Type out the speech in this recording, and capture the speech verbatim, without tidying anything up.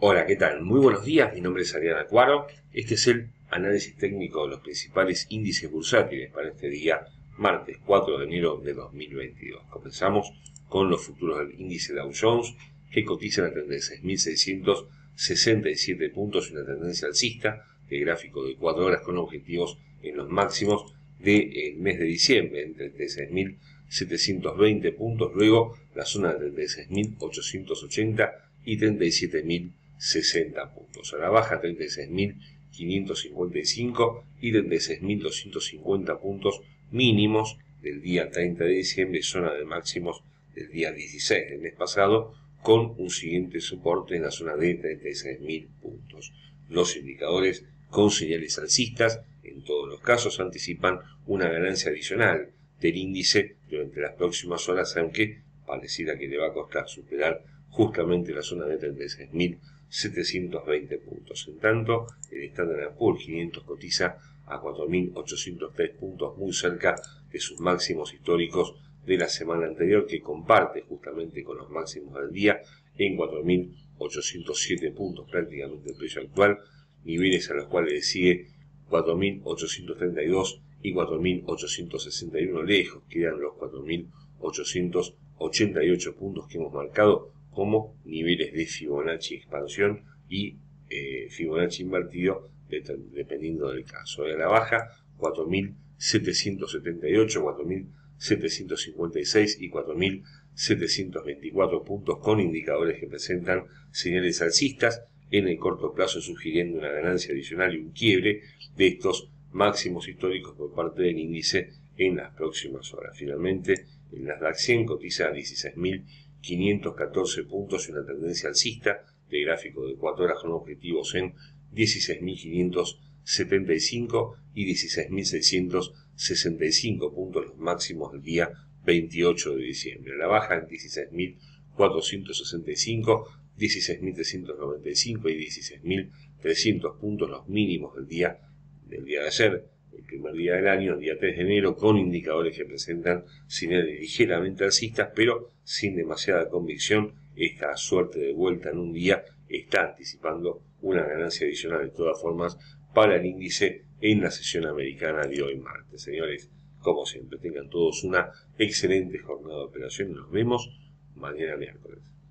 Hola, ¿qué tal? Muy buenos días, mi nombre es Adrián Acuaro. Este es el análisis técnico de los principales índices bursátiles para este día, martes cuatro de enero de dos mil veintidós. Comenzamos con los futuros del índice Dow Jones, que cotizan a treinta y seis mil seiscientos sesenta y siete puntos y una tendencia alcista, de gráfico de cuatro horas con objetivos en los máximos del mes de diciembre, en treinta y seis mil setecientos veinte puntos, luego la zona de treinta y seis mil ochocientos ochenta y treinta y siete mil sesenta puntos. A la baja treinta y seis mil quinientos cincuenta y cinco y treinta y seis mil doscientos cincuenta puntos mínimos del día treinta de diciembre, zona de máximos del día dieciséis del mes pasado, con un siguiente soporte en la zona de treinta y seis mil puntos. Los indicadores con señales alcistas, en todos los casos, anticipan una ganancia adicional del índice durante las próximas horas, aunque pareciera que le va a costar superar justamente la zona de treinta y seis mil setecientos veinte puntos. En tanto, el Standard and Poor's quinientos cotiza a cuatro mil ochocientos tres puntos, muy cerca de sus máximos históricos de la semana anterior, que comparte justamente con los máximos del día en cuatro mil ochocientos siete puntos, prácticamente el precio actual, niveles a los cuales le sigue cuatro mil ochocientos treinta y dos y cuatro mil ochocientos sesenta y uno. Lejos quedan los cuatro mil ochocientos ochenta y ocho puntos que hemos marcado como niveles de Fibonacci expansión y eh, Fibonacci invertido, de, dependiendo del caso. De la baja, cuatro mil setecientos setenta y ocho, cuatro mil setecientos cincuenta y seis y cuatro mil setecientos veinticuatro puntos, con indicadores que presentan señales alcistas en el corto plazo, sugiriendo una ganancia adicional y un quiebre de estos máximos históricos por parte del índice en las próximas horas. Finalmente, el Nasdaq cien cotiza a dieciséis mil quinientos catorce puntos y una tendencia alcista, de gráfico de cuatro horas con objetivos en dieciséis mil quinientos setenta y cinco y dieciséis mil seiscientos sesenta y cinco puntos, los máximos del día veintiocho de diciembre. La baja en dieciséis mil cuatrocientos sesenta y cinco, dieciséis mil trescientos noventa y cinco y dieciséis mil trescientos puntos, los mínimos del día, del día de ayer, el primer día del año, el día tres de enero, con indicadores que presentan señales ligeramente alcistas, pero sin demasiada convicción. Esta suerte de vuelta en un día está anticipando una ganancia adicional de todas formas para el índice en la sesión americana de hoy martes. Señores, como siempre, tengan todos una excelente jornada de operación y nos vemos mañana miércoles.